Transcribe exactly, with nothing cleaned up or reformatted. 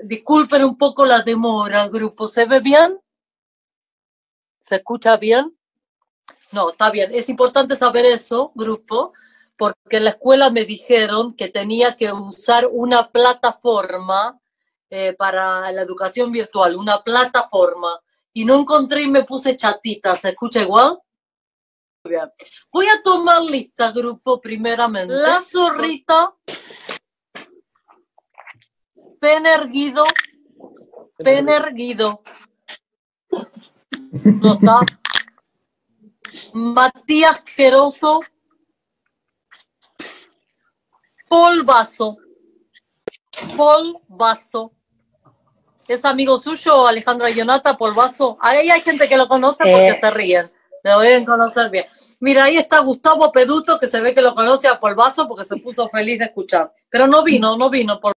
disculpen un poco la demora, grupo. ¿Se ve bien? ¿Se escucha bien? No, está bien. Es importante saber eso, grupo, porque en la escuela me dijeron que tenía que usar una plataforma eh, para la educación virtual, una plataforma. Y no encontré y me puse chatita. ¿Se escucha igual? Muy bien. Voy a tomar lista, grupo, primeramente. La zorrita, penerguido, penerguido. ¿No está? Matías Queroso, polvazo, polvazo. ¿Es amigo suyo, Alejandra Ionata, polvazo? Ahí hay gente que lo conoce porque eh. se ríen. Lo deben conocer bien. Mira, ahí está Gustavo Peduto, que se ve que lo conoce a polvazo porque se puso feliz de escuchar. Pero no vino, no vino por